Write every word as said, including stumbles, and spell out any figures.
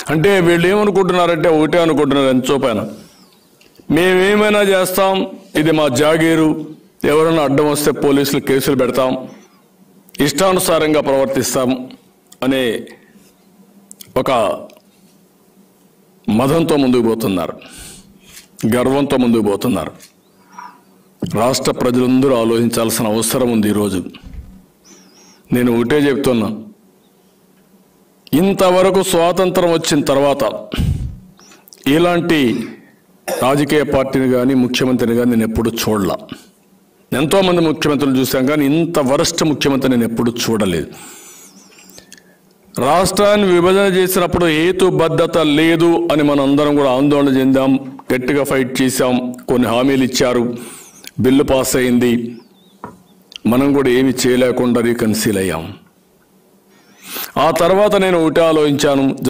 అంటే వీళ్ళు ఏమనుకుంటున్నారంటే ఒకటే అనుకుంటున్నారు ఎంతో పైన మేమేమైనా చేస్తాం, ఇది మా జాగీరు, ఎవరైనా అడ్డం వస్తే పోలీసులు కేసులు పెడతాం, ఇష్టానుసారంగా ప్రవర్తిస్తాం అనే ఒక మదంతో ముందుకు పోతున్నారు, గర్వంతో ముందుకు పోతున్నారు. రాష్ట్ర ప్రజలందరూ ఆలోచించాల్సిన అవసరం ఉంది. ఈరోజు నేను ఒకటే చెప్తున్నా, ఇంతవరకు స్వాతంత్రం వచ్చిన తర్వాత ఇలాంటి రాజకీయ పార్టీని కానీ ముఖ్యమంత్రిని కానీ నేను ఎప్పుడు చూడలా. ఎంతోమంది ముఖ్యమంత్రులు చూశాం కానీ ఇంత వరస్ట్ ముఖ్యమంత్రి నేను ఎప్పుడు చూడలేదు. రాష్ట్రాన్ని విభజన చేసినప్పుడు హేతుబద్ధత లేదు అని మనం అందరం కూడా ఆందోళన చెందాం, గట్టిగా ఫైట్ చేశాం, కొన్ని హామీలు ఇచ్చారు, బిల్లు పాస్ అయింది, మనం కూడా ఏమి చేయలేకుండా రీకన్సీల్ అయ్యాం. ఆ తర్వాత నేను ఒకటి ఆలోచించాను.